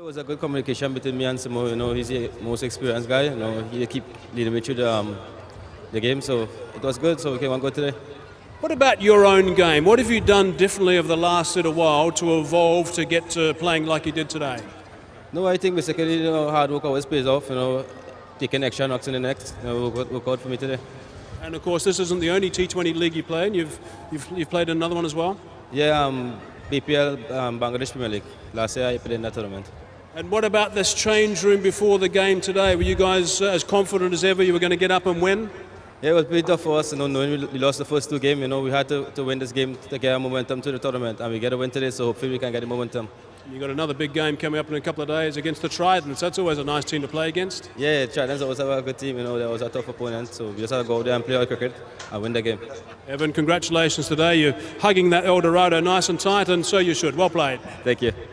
was a good communication between me and Simo. You know, he's the most experienced guy. You know, he keep leading me through the game, so it was good. So we came on good today. What about your own game? What have you done differently over the last little while to evolve to get to playing like you did today? No, I think basically, you know, hard work always pays off. You know, taking extra knocks in the next, you know, work out for me today. And of course, this isn't the only T20 league you play in. You've played another one as well. Yeah, BPL, Bangladesh Premier League. Last year I played in that tournament. And what about this change room before the game today? Were you guys as confident as ever you were going to get up and win? Yeah, it was pretty tough for us. You know, knowing we lost the first two games, you know, we had to win this game to get momentum to the tournament, and we get a win today. So hopefully we can get the momentum. You've got another big game coming up in a couple of days against the Tridents. That's always a nice team to play against. Yeah, Tridents always have a good team. You know, they always a tough opponent. So we just have to go out there and play our cricket and win the game. Evin, congratulations today. You're hugging that El Dorado nice and tight, and so you should. Well played. Thank you.